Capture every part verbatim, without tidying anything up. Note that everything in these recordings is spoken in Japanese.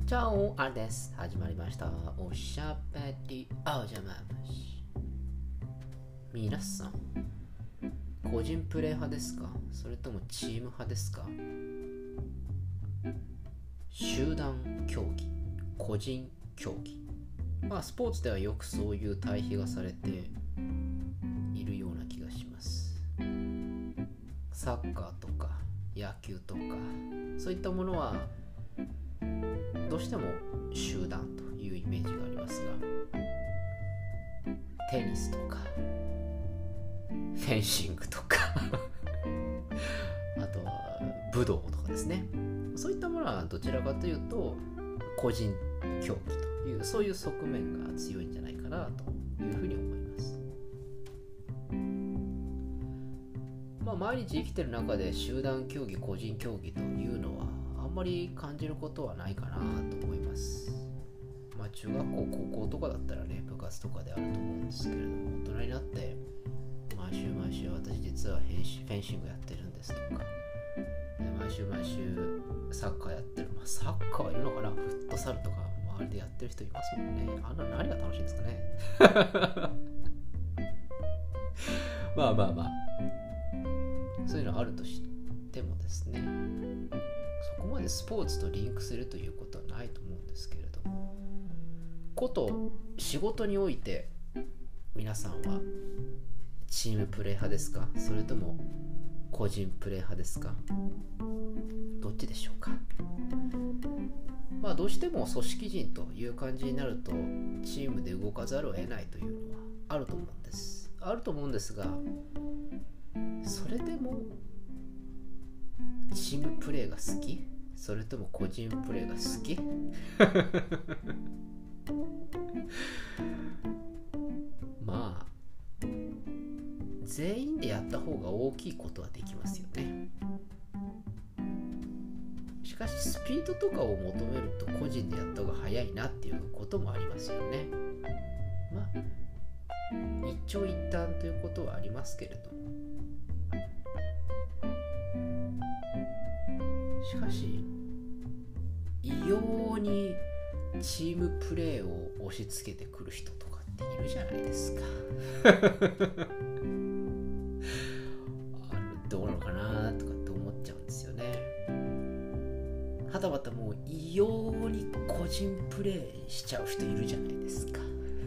じゃあ、あれです。始まりました。おしゃべりおじゃまし。皆さん、個人プレイ派ですか？それともチーム派ですか？集団競技、個人競技。まあ、スポーツではよくそういう対比がされているような気がします。サッカーとか野球とか、そういったものはどうしても集団というイメージがありますが、テニスとかフェンシングとかあとは武道とかですね、そういったものはどちらかというと個人競技というそういう側面が強いんじゃないかなというふうに思います。まあ、毎日生きてる中で集団競技、個人競技というのはあんまり感じることはないかなと思います。まあ、中学校、高校とかだったらね、部活とかであると思うんですけれども、大人になって毎週毎週私実はフェンシングやってるんですとか、毎週毎週サッカーやってる、まあ、サッカーはいるのかな、フットサルとか周りでやってる人いますもんね。あんな何が楽しいんですかねまあまあまあ、そういうのあるとしてもですね、そこまでスポーツとリンクするということはないと思うんですけれども、こと仕事において皆さんはチームプレー派ですか？それとも個人プレー派ですか？どっちでしょうか？まあどうしても組織人という感じになるとチームで動かざるを得ないというのはあると思うんですあると思うんですが、それでもチームプレーが好き？それとも個人プレーが好き？まあ全員でやった方が大きいことはできますよね。しかしスピードとかを求めると個人でやった方が早いなっていうこともありますよね。まあ一長一短ということはありますけれども、しかし異様にチームプレーを押し付けてくる人とかっているじゃないですかあれどうなのかなとかって思っちゃうんですよね。はたまたもう異様に個人プレーしちゃう人いるじゃないですか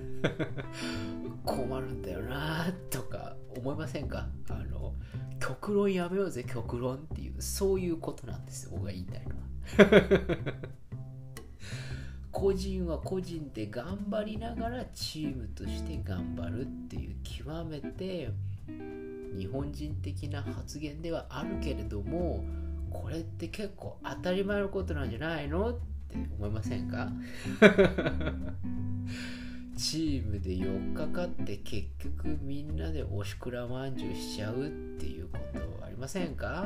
困るんだよなとか思いませんか？あの極論やめようぜ極論っていうそういうことなんですよ、僕が言いたいのは個人は個人で頑張りながらチームとして頑張るっていう極めて日本人的な発言ではあるけれども、これって結構当たり前のことなんじゃないのって思いませんかチームでよっかかって結局みんなでおしくらまんじゅうしちゃうっていうことありませんか？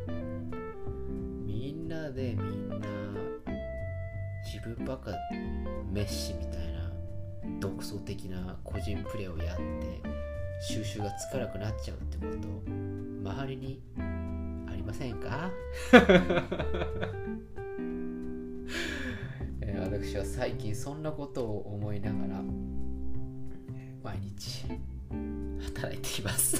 みんなでみんな自分ばっかメッシみたいな独創的な個人プレーをやって収集がつかなくなっちゃうってこと周りにありませんかえー、私は最近そんなことを思いながら毎日働いています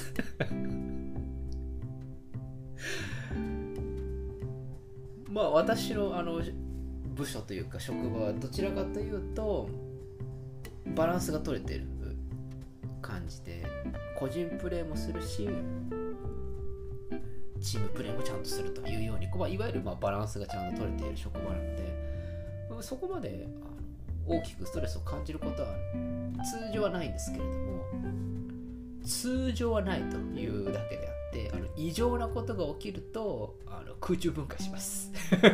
まあ私のあの部署というか職場はどちらかというとバランスが取れている感じで、個人プレーもするしチームプレーもちゃんとするというように、まあ、いわゆるまあバランスがちゃんと取れている職場なので、そこまであの大きくストレスを感じることは通常はないんですけれども、通常はないというだけであってあの異常なことが起きるとあの空中分解します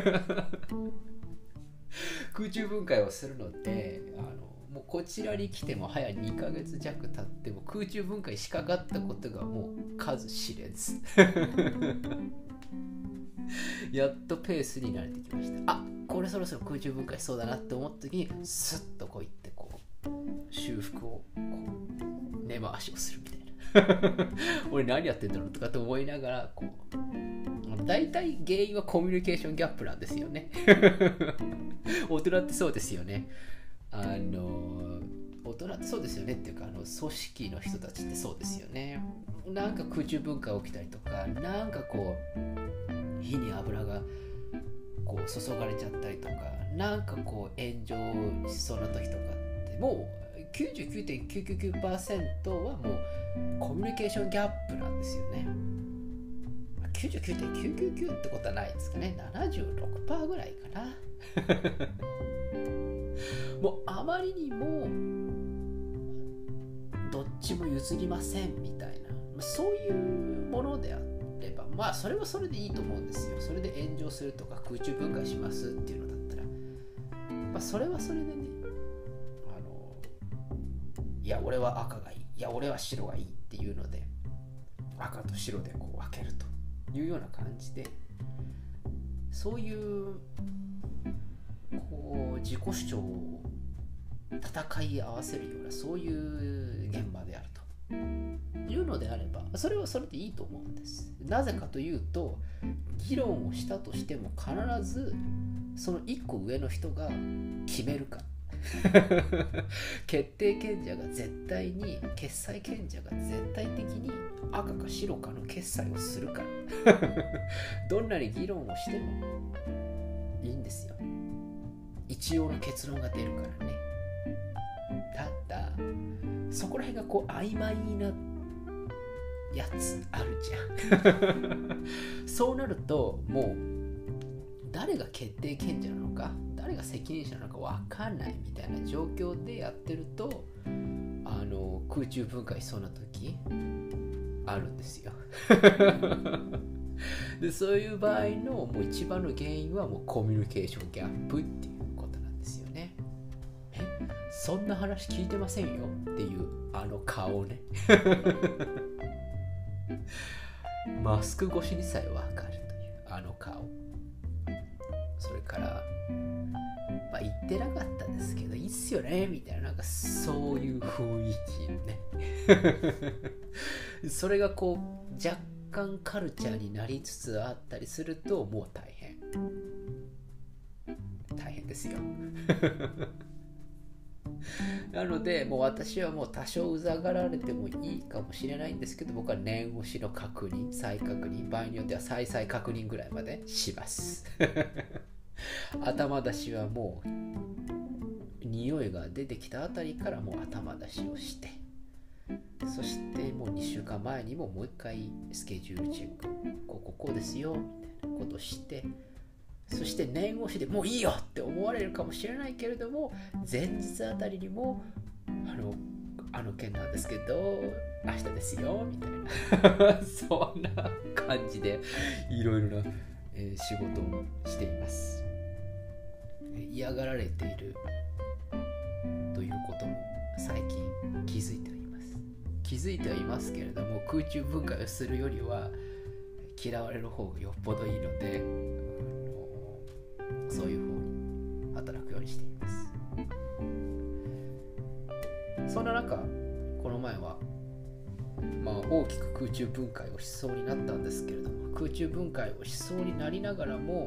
空中分解をするので、あのもうこちらに来ても早にかげつ弱経っても空中分解しかかったことがもう数知れずやっとペースに慣れてきました。あ、これそろそろ空中分解しそうだなって思った時にスッとこういってこう修復をこう根回しをするみたいな俺何やってんだろうとかって思いながらこう大体原因はコミュニケーションギャップなんですよね大人ってそうですよね。あの大人ってそうですよねっていうか、あの組織の人たちってそうですよね。なんか空中分解起きたりとか、なんかこう火に油がこう注がれちゃったりとか、なんかこう炎上しそうな時とかってもう きゅうじゅうきゅうてんきゅうきゅうきゅうパーセント はもうコミュニケーションギャップなんですよね。きゅうじゅうきゅうてんきゅうきゅうきゅう ってことはないですかね。ななじゅうろくパーセント ぐらいかなもうあまりにもどっちも譲りませんみたいな、そういうものであれば、まあそれはそれでいいと思うんですよ。それで炎上するとか空中分解しますっていうのだったら、まあそれはそれでね、あのいや俺は赤がいい、いや俺は白がいいっていうので、赤と白でこう分けるというような感じで、そういうこう自己主張を戦い合わせるような、そういう現場であるというのであれば、それはそれでいいと思うんです。なぜかというと、議論をしたとしても必ずそのいっこ上の人が決めるから決定権者が絶対に、決裁権者が絶対的に赤か白かの決裁をするからどんなに議論をしてもいいんですよ。一応の結論が出るからね。ただそこら辺がこう曖昧なやつあるじゃんそうなるともう誰が決定権者なのか、誰が責任者なのか分かんないみたいな状況でやってると、あの空中分解しそうな時あるんですよでそういう場合のもう一番の原因はもうコミュニケーションギャップっていうことなんですよね。え、そんな話聞いてませんよっていうあの顔ねマスク越しにさえ分かるというあの顔。それからまあ言ってなかったですけどいいっすよねみたいな、なんかそういう雰囲気ねそれがこう若干カルチャーになりつつあったりすると、もう大変大変ですよなのでもう私はもう多少うざがられてもいいかもしれないんですけど、僕は念押しの確認、再確認、場合によっては再々確認ぐらいまでします頭出しはもう匂いが出てきたあたりからもう頭出しをして、そしてもうにしゅうかんまえにももう一回スケジュールチェック、こうこうこうですよみたいなことをして、そして念押しでもういいよって思われるかもしれないけれども、前日あたりにもあのあの件なんですけど明日ですよみたいなそんな感じでいろいろな、えー、仕事をしています。嫌がられているということも最近気づいてはいます気づいてはいますけれども、空中分解をするよりは嫌われる方がよっぽどいいので、そういう方に働くようにしています。そんな中、この前は、まあ、大きく空中分解をしそうになったんですけれども、空中分解をしそうになりながらも、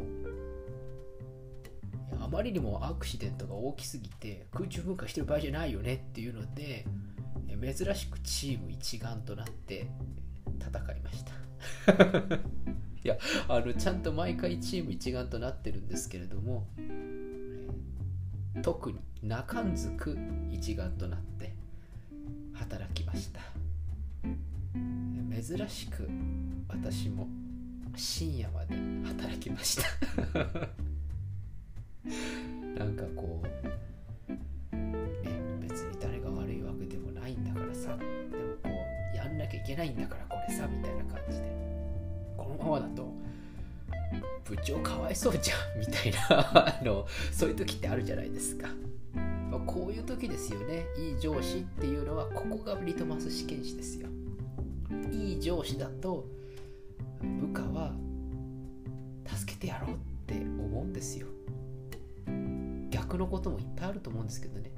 あまりにもアクシデントが大きすぎて空中分解してる場合じゃないよねっていうので、珍しくチーム一丸となって戦いましたいやあのちゃんと毎回チーム一丸となってるんですけれども、特に中んずく一丸となって働きました。珍しく私も深夜まで働きましたなんかこう、ね、別に誰が悪いわけでもないんだからさ、でもこうやんなきゃいけないんだからこれさみたいな感じで、このままだと部長かわいそうじゃんみたいなあのそういう時ってあるじゃないですか。まあ、こういう時ですよね。いい上司っていうのはここがリトマス試験紙ですよ。いい上司だと部下は助けてやろうって思うんですよ。逆のこともいっぱいあると思うんですけどね。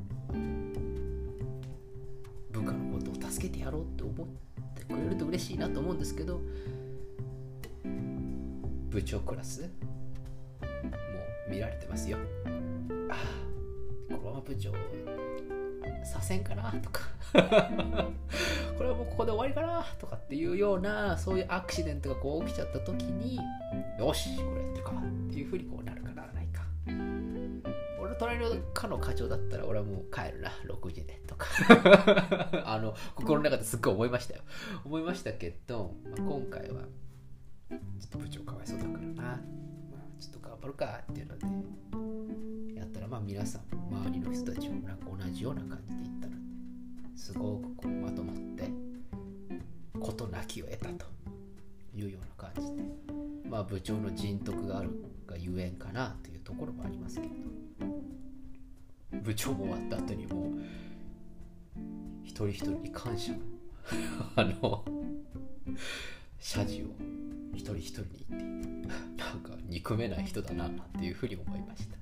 部下のことを助けてやろうって思ってくれると嬉しいなと思うんですけど、部部長クラスもう見られてますよ。ああ、このまま部長左遷かなとかこれはもうここで終わりかなとかっていうような、そういうアクシデントがこう起きちゃった時に、よしこれやってるかっていうふうにこうなるかならないか。俺の隣の課の課長だったら俺はもう帰るなろくじでとかあの心の中ですっごい思いましたよ思いましたけど、まあ、今回はちょっと部長かわいそうだからな、まあ、ちょっと頑張るかっていうのでやったら、まあ皆さん周りの人たちもなんか同じような感じで言ったので、すごくこうまとまって事なきを得たというような感じで、まあ部長の人徳があるがゆえんかなというところもありますけれど、部長も終わった後にもう一人一人に感謝のあの謝辞を一人一人に言っていて、なんか憎めない人だなっていうふうに思いました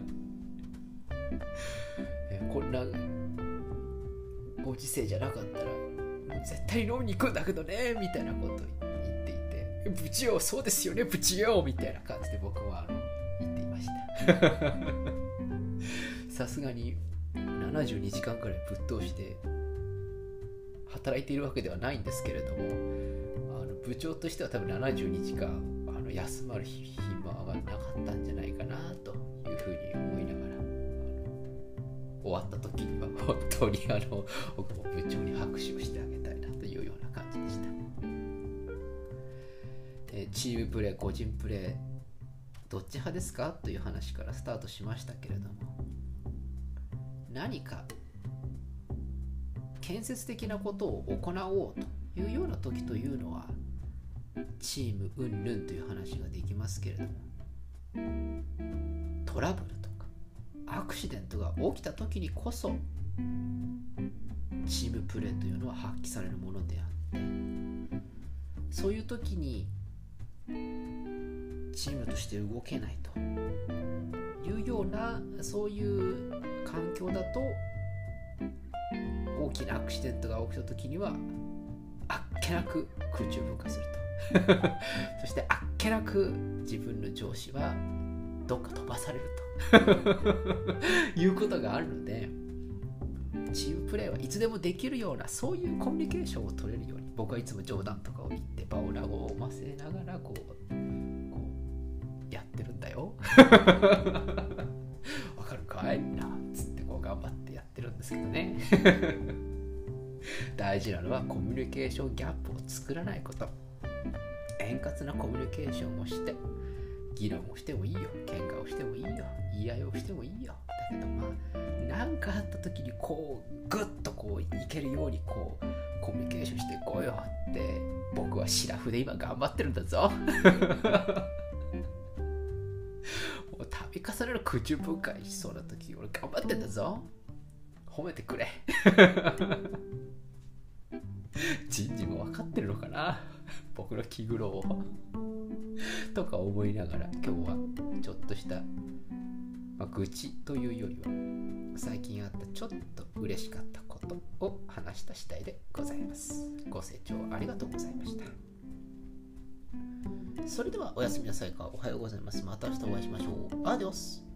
えこんなご時世じゃなかったらもう絶対飲みに行くんだけどねみたいなことを言っていて、部長そうですよね部長みたいな感じで僕はあの言っていましたさすがにななじゅうにじかんくらいぶっ通して働いているわけではないんですけれども、あの部長としては多分ななじゅうにじかんあの休まる暇がなかったんじゃないかなというふうに思いながら、あの終わった時には本当にあの僕も部長に拍手をしてあげたいなというような感じでした。えチームプレー個人プレーどっち派ですかという話からスタートしましたけれども、何か建設的なことを行おうというような時というのはチーム云々という話ができますけれども、トラブルとかアクシデントが起きた時にこそチームプレーというのは発揮されるものであって、そういう時にチームとして動けないというようなそういう環境だと、大きなアクシデントが起きた時にはあっけなく空中分解するとそしてあっけなく自分の上司はどっか飛ばされるということがあるので、チームプレーはいつでもできるようなそういうコミュニケーションを取れるように、僕はいつも冗談とかを言って場を和ませながらこう、こうやってるんだよわかるかいなつってこう頑張ってやってるんですけどね大事なのはコミュニケーションギャップを作らないこと。円滑なコミュニケーションをして議論をしてもいいよ、喧嘩をしてもいいよ、言い合いをしてもいいよ。だけどまあ何かあった時にこうグッとこういけるようにこうコミュニケーションしていこうよって僕はシラフで今頑張ってるんだぞもう度重ねる空中分解しそうな時俺頑張ってんだぞ、褒めてくれ人事も分かってるのかな僕の気苦労をとか思いながら、今日はちょっとした、まあ、愚痴というよりは最近あったちょっと嬉しかったことを話した次第でございます。ご清聴ありがとうございました。それではおやすみなさいか、おはようございます。また明日お会いしましょう。アディオス。